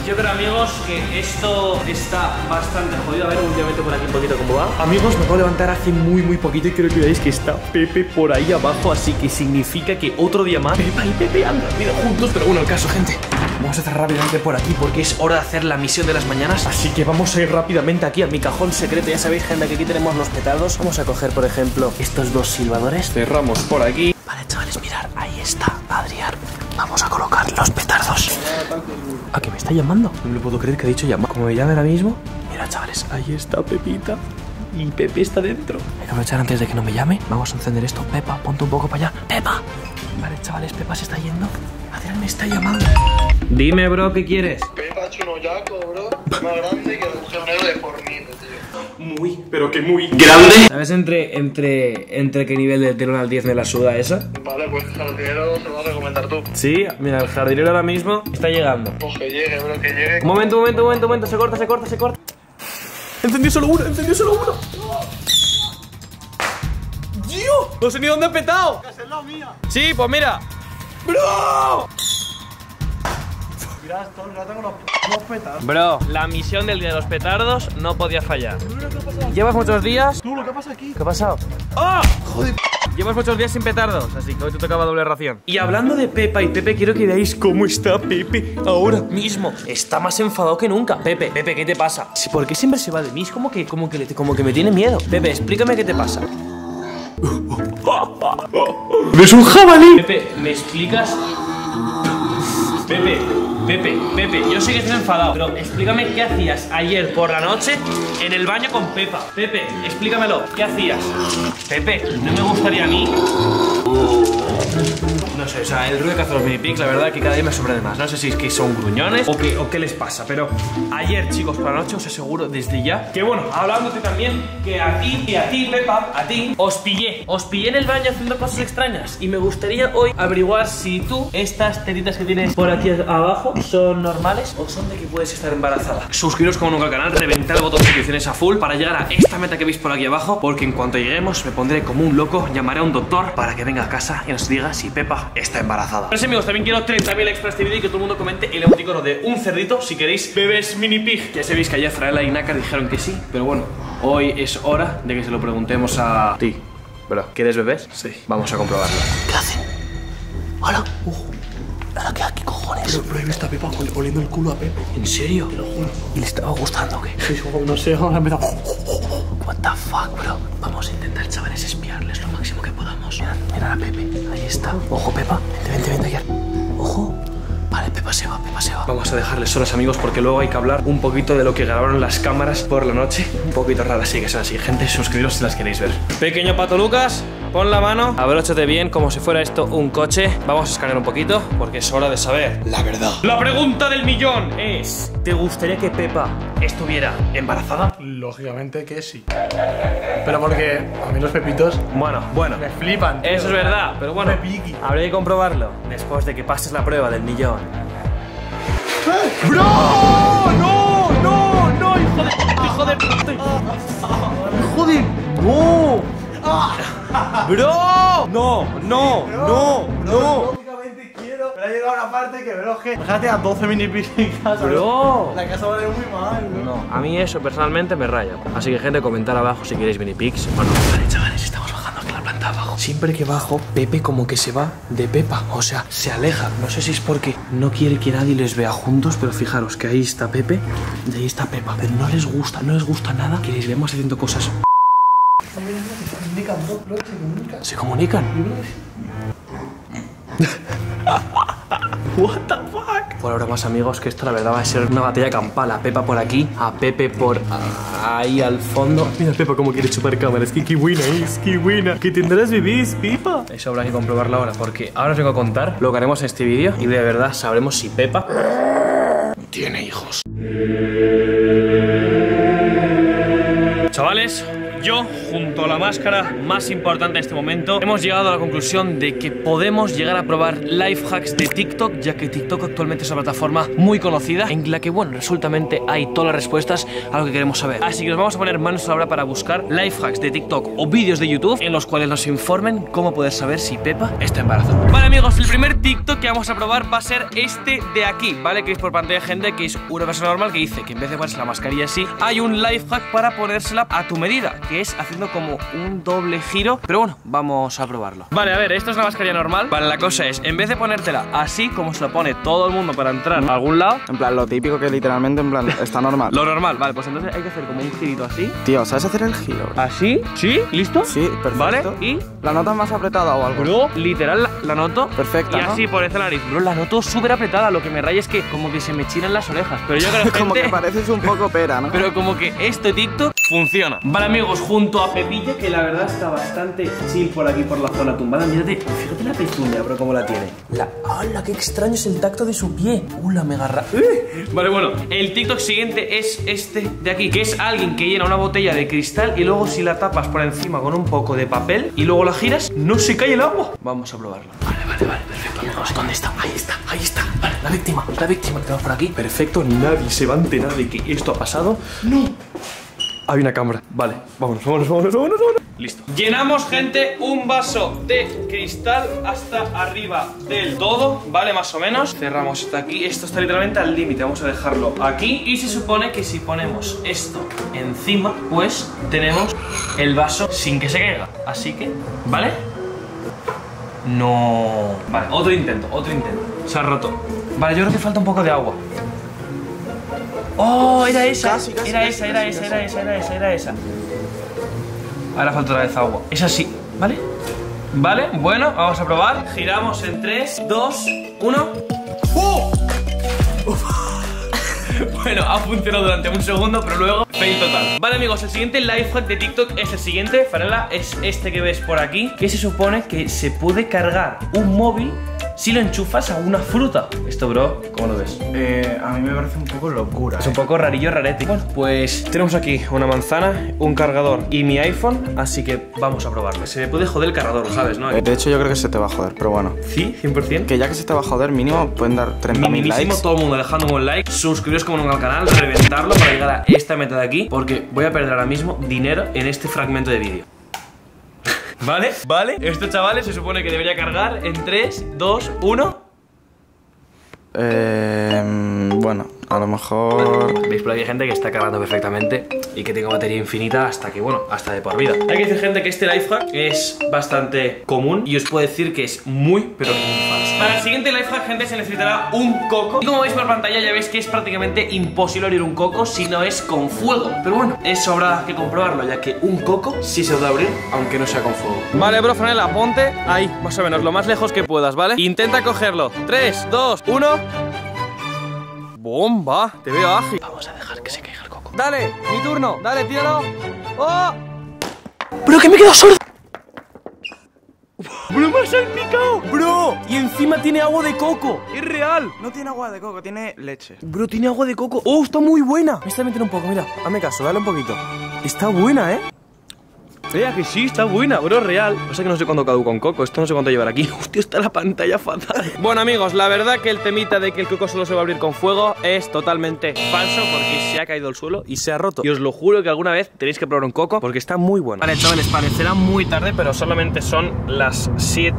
yo creo, amigos, que esto está bastante jodido. A ver, últimamente por aquí un poquito cómo va. Amigos, me acabo de levantar hace muy poquito y creo que veáis que está Pepe por ahí abajo, así que significa que otro día más Pepa y Pepe han dormido juntos. Pero bueno, el caso, gente, vamos a hacer rápidamente por aquí porque es hora de hacer la misión de las mañanas. Así que vamos a ir rápidamente aquí a mi cajón secreto. Ya sabéis, gente, que aquí tenemos los petardos. Vamos a coger, por ejemplo, estos dos silbadores. Cerramos por aquí. Vale, chavales, mirad, ahí está Adrián. Vamos a colocar los petardos. ¿A que me está llamando? No me puedo creer que ha dicho llamar. Como me llame ahora mismo. Mira, chavales, ahí está Pepita. Y Pepe está dentro. Hay que aprovechar antes de que no me llame. Vamos a encender esto. Pepa, ponte un poco para allá. ¡Pepa! Vale, chavales, Pepa se está yendo. Adrián me está llamando. Dime, bro, ¿qué quieres? Pepa ha hecho un hoyaco, bro. Más grande que el agujero negro de Fornito, tío. Muy, pero que muy grande. ¿Sabes entre qué nivel del 1 al 10 me la suda esa? Vale, pues el jardinero se lo vas a comentar tú. Sí, mira, el jardinero ahora mismo está llegando. Pues que llegue, bro, que llegue. Un momento. Se corta. Encendió solo uno. ¡Dios! No sé ni dónde he petado. ¡Que es la mía! Sí, pues mira. ¡Bro! Mira, esto, ya tengo los petardos. Bro, la misión del día de los petardos no podía fallar. ¿Llevas muchos días? Tú, lo que pasa aquí. ¿Qué ha pasado? ¡Oh! Joder. Llevas muchos días sin petardos, así que hoy te tocaba doble ración. Y hablando de Pepa y Pepe, quiero que veáis cómo está Pepe ahora mismo. Está más enfadado que nunca. Pepe, ¿qué te pasa? ¿Por qué siempre se va de mí? Es como que me tiene miedo. Pepe, explícame qué te pasa. ¡Ves un jabalí! Pepe, ¿me explicas? Pepe, yo sé que estás enfadado, pero explícame qué hacías ayer por la noche en el baño con Pepa. Pepe, explícamelo, ¿qué hacías? Pepe, ¿no me gustaría a mí? No sé, o sea, el ruido que hacen los mini pigs, la verdad que cada día me sorprende más. No sé si es que son gruñones o qué les pasa, pero ayer, chicos, por la noche os aseguro desde ya que, bueno, hablándote también, que a ti, Pepa, os pillé en el baño haciendo cosas extrañas. Y me gustaría hoy averiguar si tú, estas tetitas que tienes por aquí abajo, son normales o son de que puedes estar embarazada. Suscribiros como nunca al canal, reventar el botón de suscripciones a full para llegar a esta meta que veis por aquí abajo, porque en cuanto lleguemos me pondré como un loco, llamaré a un doctor para que venga a casa y nos diga si Pepa está embarazada. Pero sí, amigos, también quiero 30.000 extras este vídeo y que todo el mundo comente el emoticono de un cerdito si queréis bebés mini pig. Ya sabéis que ayer Fraela y Nácar dijeron que sí, pero bueno, hoy es hora de que se lo preguntemos a ti. Bro, ¿quieres bebés? Sí. Vamos a comprobarlo. ¿Qué hacen? Hola. ¿Ahora qué cojones? Pero he visto a Pepa oliendo el culo a Pepe. ¿En serio? Te lo juro. ¿Y le estaba gustando o qué? Sí, no sé, vamos a empezar. What the fuck, bro. Vamos a intentar, chavales, espiarles lo máximo que podamos. Mira a Pepe. Ahí está. Ojo, Pepa. Vente ayer. Ojo. Vale, Pepa se va. Vamos a dejarles solas, amigos, porque luego hay que hablar un poquito de lo que grabaron las cámaras por la noche. Un poquito raras, sí que son así. Gente, suscribiros si las queréis ver. Pequeño Pato Lucas, pon la mano, abróchate bien como si fuera esto un coche. Vamos a escanear un poquito porque es hora de saber La verdad. la pregunta del millón es: ¿te gustaría que Pepa estuviera embarazada? Lógicamente que sí. Pero porque a mí los pepitos Bueno, me flipan, tío. eso es verdad, pero bueno, Me piqui. habría que comprobarlo después de que pases la prueba del millón. ¡Bro! ¡No! ¡Hijo de puta! ¡Hijo de... ¡No! ¡Bro! ¡No! Lógicamente quiero. Pero ha llegado una parte que, bro, que déjate a 12 mini pigs en casa. Bro. La casa vale muy mal, bro. No, a mí eso personalmente me raya. Así que, gente, comentad abajo si queréis mini pigs o no. Vale, chavales, estamos bajando aquí a la planta abajo. Siempre que bajo, Pepe como que se va de Pepa. O sea, se aleja. No sé si es porque no quiere que nadie les vea juntos, pero fijaros que ahí está Pepe y ahí está Pepa. Pero no les gusta nada que les veamos haciendo cosas. ¿Se comunican? What the fuck? Por ahora más, amigos, que esto la verdad va a ser una batalla campal. A Pepa por aquí, a Pepe por ahí al fondo. Mira Pepa cómo quiere chupar cámaras. Qué buena es, qué buena. Que tendrás bebés, Pepa. Eso habrá que comprobarlo ahora, porque ahora os vengo a contar lo que haremos en este vídeo y de verdad sabremos si Pepa tiene hijos. Chavales, yo, junto a la máscara más importante en este momento, hemos llegado a la conclusión de que podemos llegar a probar life hacks de TikTok, ya que TikTok actualmente es una plataforma muy conocida en la que, bueno, resultamente hay todas las respuestas a lo que queremos saber. Así que nos vamos a poner manos a la obra para buscar life hacks de TikTok o vídeos de YouTube en los cuales nos informen cómo poder saber si Pepa está embarazada. Vale, amigos, el primer TikTok que vamos a probar va a ser este de aquí, ¿vale? Que es por pantalla, gente, que es una persona normal que dice que en vez de ponerse la mascarilla así, hay un life hack para ponérsela a tu medida, que es haciendo como un doble giro. Pero bueno, vamos a probarlo. Vale, a ver, esto es la mascarilla normal. Vale, la cosa es, en vez de ponértela así, como se lo pone todo el mundo para entrar a algún lado, En plan, lo típico que literalmente, en plan, está normal. lo normal, vale, pues entonces hay que hacer como un girito así. Tío, ¿sabes hacer el giro? Así, ¿sí? ¿Listo? Sí, perfecto. Vale, y... ¿La notas más apretada o algo? Bro, literal la noto Perfecta, y ¿no? así por esa nariz. Bro, la noto súper apretada. Lo que me raya es que como que se me chinan las orejas. Pero yo creo que Como que gente... pareces un poco pera, ¿no? Pero como que este TikTok funciona. Vale, amigos, junto a Pepilla, que la verdad está bastante chill por aquí, por la zona tumbada. Mírate, fíjate la pezuña, bro, cómo la tiene. ¡Hala! ¡Qué extraño es el tacto de su pie! La mega Vale, bueno, el TikTok siguiente es este de aquí, que es alguien que llena una botella de cristal y luego si la tapas por encima con un poco de papel y luego la giras, no se cae el agua. Vamos a probarlo. Vale, perfecto, amigos. ¿Dónde está? Ahí está. Vale, la víctima que tenemos por aquí. Perfecto, nadie se va a enterar de que esto ha pasado. ¡No! Hay una cámara. Vale, vámonos. Listo. Llenamos, gente, un vaso de cristal hasta arriba del todo, ¿vale? Más o menos. Cerramos hasta aquí. Esto está literalmente al límite. Vamos a dejarlo aquí. Y se supone que si ponemos esto encima, pues tenemos el vaso sin que se caiga. Así que, ¿vale? No... Vale, otro intento. Se ha roto. Vale, yo creo que falta un poco de agua. ¡Oh! Era esa. Era esa. Ahora falta otra vez agua. Es así, ¿vale? Vale, bueno, vamos a probar. Giramos en 3, 2, 1. ¡Oh! Bueno, ha funcionado durante un segundo, pero luego fail total. Vale, amigos, el siguiente life hack de TikTok es el siguiente, Farela, es este que ves por aquí, que se supone que se puede cargar un móvil si lo enchufas a una fruta. Esto, bro, ¿cómo lo ves? A mí me parece un poco locura. Es un poco rarillo, rarete. Bueno, pues tenemos aquí una manzana, un cargador y mi iPhone, así que vamos a probarlo. Se me puede joder el cargador, ¿sabes? ¿No? De hecho, yo creo que se te va a joder, pero bueno. Sí, 100%. Que ya que se te va a joder, mínimo pueden dar 30.000 Minimísimo, likes. todo el mundo dejándome un like, suscribiros como nunca al canal, reventarlo para llegar a esta meta de aquí, porque voy a perder ahora mismo dinero en este fragmento de vídeo. ¿Vale? Esto, chavales, se supone que debería cargar en 3, 2, 1. Bueno, a lo mejor... Veis por aquí gente que está cargando perfectamente y que tengo batería infinita hasta que, bueno, hasta de por vida. Hay que decir, gente, que este life hack es bastante común y os puedo decir que es muy, pero que muy falso. Para el siguiente life hack, gente, se necesitará un coco. Y como veis por pantalla ya veis que es prácticamente imposible abrir un coco si no es con fuego. Pero bueno, eso habrá que comprobarlo, ya que un coco sí se puede abrir, aunque no sea con fuego. Vale, bro, Franela, ponte ahí, más o menos, lo más lejos que puedas, ¿vale? Intenta cogerlo. 3, 2, 1... ¡Bomba! Te veo ágil. Vamos a dejar que se caiga el coco. Dale, mi turno. Dale, tíralo. ¡Oh! ¡Bro, que me he quedado sordo! ¡Bro, me ha salpicado! ¡Bro! Y encima tiene agua de coco. ¡Es real! No tiene agua de coco, tiene leche. Bro, tiene agua de coco. ¡Oh, está muy buena! Me está metiendo un poco, mira. Hazme caso, dale un poquito. Está buena, ¿eh? Vea que sí, está buena, bro, real. O sea que no sé cuándo caduca un coco. Esto no sé cuánto llevar aquí. Hostia, está la pantalla fatal. Bueno, amigos, la verdad que el temita de que el coco solo se va a abrir con fuego es totalmente falso, porque se ha caído al suelo y se ha roto. Y os lo juro que alguna vez tenéis que probar un coco porque está muy bueno. Vale, chavales, parecerá muy tarde, pero solamente son las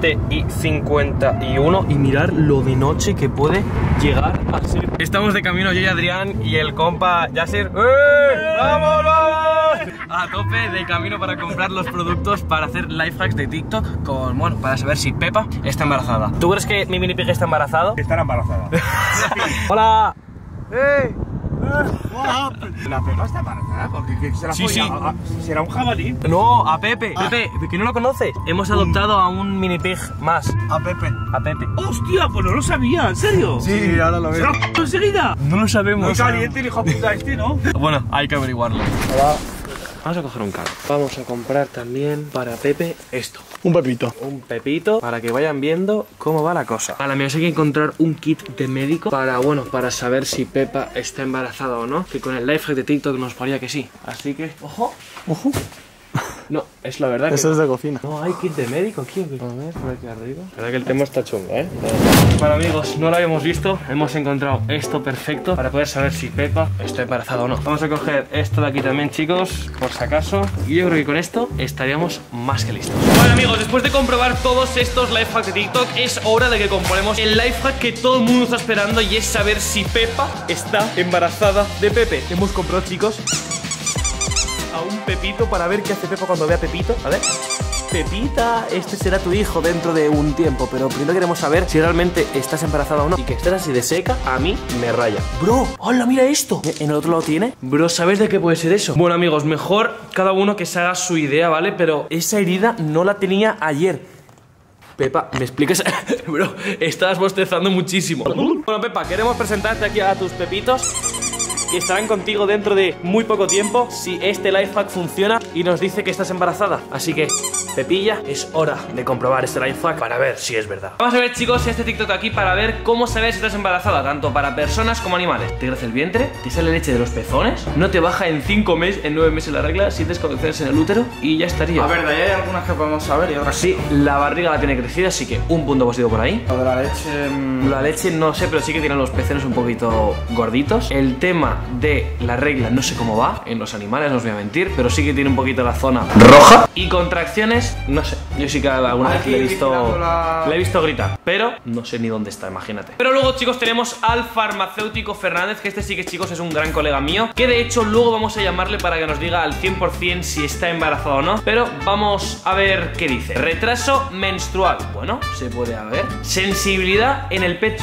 7:51. Y mirar lo de noche que puede llegar a ser. Estamos de camino yo y Adrián y el compa Yasser. ¡Vamos, vamos! A tope de camino para comprar los productos para hacer life hacks de TikTok con, bueno, para saber si Pepa está embarazada. ¿Tú crees que mi mini pig está embarazado? Estará embarazada. ¡Hola! ¡Ey! La Pepa está embarazada porque se la Sí, sí. ¿Será un jabalí? No, a Pepe. Pepe, que no lo conoces. Hemos adoptado a un mini pig más. A Pepe. A Pepe. ¡Hostia! Pues no lo sabía, ¿en serio? Sí, ahora lo ¿Se veo. lo ha enseguida? No lo sabemos. Muy caliente el hijo puta este, ¿no? Bueno, hay que averiguarlo. Vamos a coger un carro. Vamos a comprar también para Pepe esto. Un pepito. Un pepito para que vayan viendo cómo va la cosa. Vale, amigos, hay que encontrar un kit de médico para, bueno, para saber si Pepa está embarazada o no. Que con el life hack de TikTok nos paría que sí. Así que, ojo. Ojo. No, es la verdad que... Eso es de cocina. No hay kit de médico aquí. A ver, por aquí arriba. La verdad que el tema está chungo, ¿eh? Bueno, amigos, no lo habíamos visto. Hemos encontrado esto perfecto para poder saber si Pepa está embarazada o no. Vamos a coger esto de aquí también, chicos, por si acaso. Y yo creo que con esto estaríamos más que listos. Bueno, amigos, después de comprobar todos estos life hacks de TikTok, es hora de que comprobemos el life hack que todo el mundo está esperando, y es saber si Pepa está embarazada de Pepe. Hemos comprado, chicos, a un Pepito para ver qué hace Pepa cuando vea a Pepito. A ver. Pepita, este será tu hijo dentro de un tiempo, pero primero queremos saber si realmente estás embarazada o no. Y que estés así de seca, a mí me raya. Bro, hola, mira esto. ¿En el otro lado tiene? Bro, ¿sabes de qué puede ser eso? Bueno, amigos, mejor cada uno que se haga su idea, ¿vale? Pero esa herida no la tenía ayer. Pepa, ¿me explicas? Bro, estás bostezando muchísimo. Bueno, Pepa, queremos presentarte aquí a tus pepitos, que estarán contigo dentro de muy poco tiempo si este life hack funciona y nos dice que estás embarazada. Así que, Pepilla, es hora de comprobar este life hack para ver si es verdad. Vamos a ver, chicos, este TikTok aquí para ver cómo saber si estás embarazada, tanto para personas como animales. Te crece el vientre, te sale leche de los pezones, no te baja en 5 meses, en 9 meses la regla, sientes contracciones en el útero y ya estaría. A ver, de ahí hay algunas que podemos saber y otras sí, la barriga la tiene crecida, así que un punto positivo por ahí. Lo de la leche... La leche no sé, pero sí que tienen los pezones un poquito gorditos. El tema de la regla no sé cómo va en los animales, no os voy a mentir, pero sí que tiene un poquito la zona roja. Y contracciones, no sé, yo sí que alguna vez le he visto gritar, pero no sé ni dónde está, imagínate. Pero luego, chicos, tenemos al farmacéutico Fernández, que este sí que, chicos, es un gran colega mío, que de hecho luego vamos a llamarle para que nos diga al 100% si está embarazada o no. Pero vamos a ver qué dice. Retraso menstrual, bueno, se puede haber. Sensibilidad en el pecho.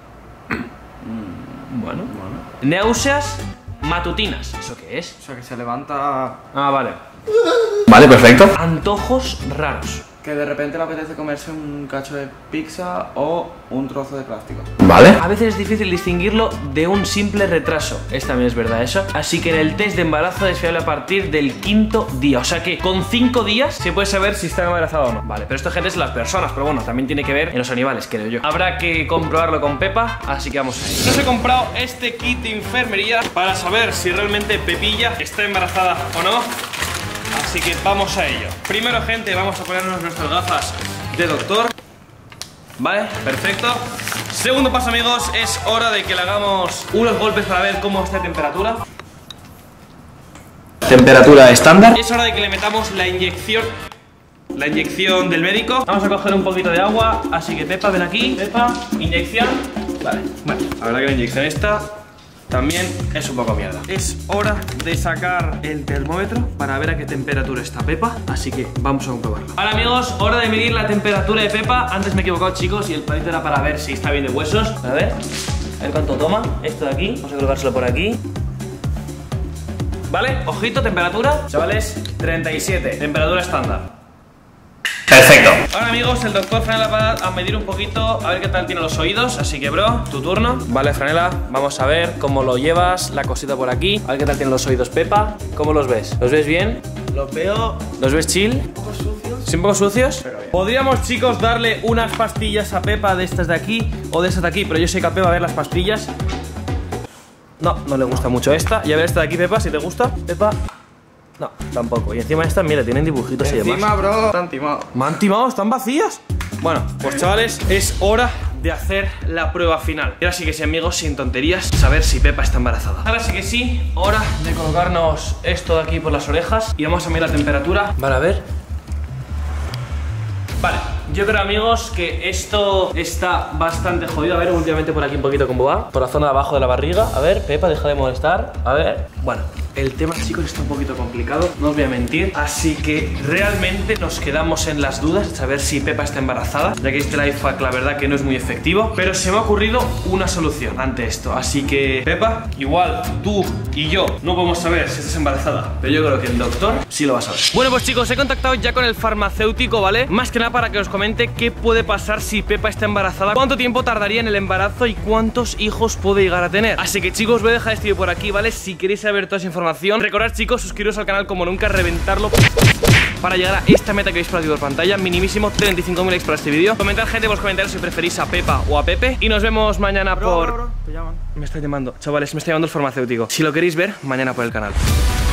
Bueno. Náuseas matutinas. ¿Eso qué es? O sea, que se levanta... Ah, vale. Vale, perfecto. Antojos raros. Que de repente le apetece comerse un cacho de pizza o un trozo de plástico. Vale. A veces es difícil distinguirlo de un simple retraso. También es verdad eso. Así que en el test de embarazo es fiable a partir del 5.º día. O sea que con 5 días se puede saber si está embarazada o no. Vale, pero esto, gente, es las personas. Pero bueno, también tiene que ver en los animales, creo yo. Habrá que comprobarlo con Pepa, así que vamos a ir. Nos he comprado este kit de enfermería para saber si realmente Pepilla está embarazada o no. Así que vamos a ello. Primero, gente, vamos a ponernos nuestras gafas de doctor. Vale, perfecto. Segundo paso, amigos, es hora de que le hagamos unos golpes para ver cómo está la temperatura. Temperatura estándar. Es hora de que le metamos la inyección del médico. Vamos a coger un poquito de agua. Así que, Pepa, ven aquí. Pepa, inyección. Vale, bueno, la verdad que la inyección esta también es un poco mierda. Es hora de sacar el termómetro para ver a qué temperatura está Pepa, así que vamos a comprobarlo. Ahora, amigos, hora de medir la temperatura de Pepa. Antes me he equivocado, chicos, y el palito era para ver si está bien de huesos. A ver cuánto toma esto de aquí. Vamos a colocárselo por aquí. Vale, ojito, temperatura, chavales, 37, temperatura estándar. Perfecto. Ahora, amigos, el doctor Franela va a medir un poquito, a ver qué tal tiene los oídos. Así que, bro, tu turno. Vale, Franela, vamos a ver cómo lo llevas. La cosita por aquí. A ver qué tal tienen los oídos, Pepa. ¿Cómo los ves? ¿Los ves bien? Los veo... ¿Los ves chill? un poco sucios. ¿Sí, un poco sucios? Pero bien. Podríamos, chicos, darle unas pastillas a Pepa de estas de aquí o de estas de aquí, pero yo sé que a Pepa, a ver las pastillas. No le gusta mucho esta. Y a ver esta de aquí, Pepa, si te gusta. Pepa... No, tampoco. Y encima estas, mira, tienen dibujitos y demás. Encima, bro, están timados. ¿Me han timado? ¿Están vacías? Bueno, pues, chavales, es hora de hacer la prueba final. Y ahora sí que sí, amigos, sin tonterías, saber si Pepa está embarazada. Ahora sí que sí, hora de colocarnos esto de aquí por las orejas y vamos a medir la temperatura. Vale, a ver. Vale, yo creo, amigos, que esto está bastante jodido. A ver, últimamente por aquí un poquito cómo va. Por la zona de abajo de la barriga. A ver, Pepa, deja de molestar. A ver, bueno, el tema, chicos, está un poquito complicado, no os voy a mentir. Así que realmente nos quedamos en las dudas de saber si Pepa está embarazada, ya que este life hack, la verdad, que no es muy efectivo. Pero se me ha ocurrido una solución ante esto. Así que, Pepa, igual tú y yo no podemos saber si estás embarazada, pero yo creo que el doctor sí lo va a saber. Bueno, pues, chicos, he contactado ya con el farmacéutico, ¿vale? Más que nada para que os comente qué puede pasar si Pepa está embarazada, cuánto tiempo tardaría en el embarazo y cuántos hijos puede llegar a tener. Así que, chicos, voy a dejar este vídeo por aquí, ¿vale? Si queréis saber toda esa información, recordad, chicos, suscribiros al canal como nunca, reventarlo para llegar a esta meta que veis por aquí por pantalla, minimísimo 35.000 likes para este vídeo. Comentad, gente, en los comentarios si preferís a Pepa o a Pepe. Y nos vemos mañana Bro, te llaman. Me está llamando, chavales, me está llamando el farmacéutico. Si lo queréis ver, mañana por el canal.